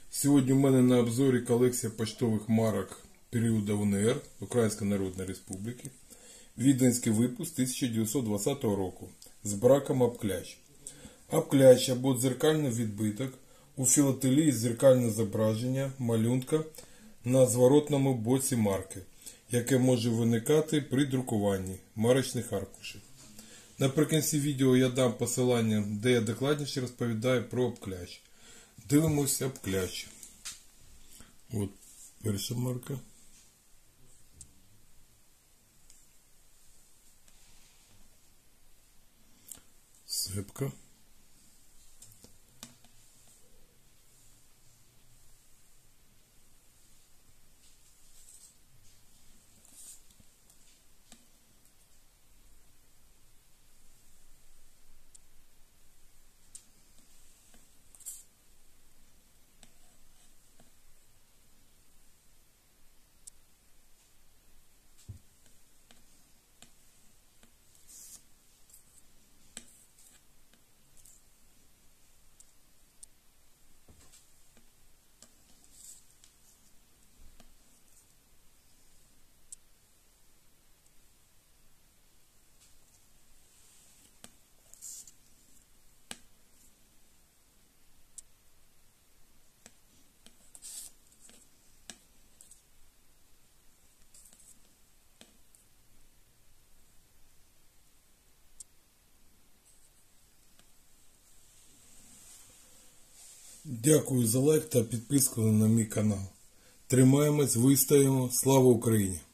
Сьогодні у мене на обзорі колекція поштових марок періоду УНР, Української Народної Республіки. Віденський випуск 1920 року з браком обкляч. Обкляч або дзеркальний відбиток у філателії дзеркальне зображення малюнка на зворотному боці марки, яке може виникати при друкуванні марочних аркушів. Наприкінці відео я дам посилання, де я докладніше розповідаю про обкляч. Дивимося обкляч. От перша марка. Цепка. Дякую за лайк та підписку на мій канал. Тримаємось, вистоїмо. Слава Україні!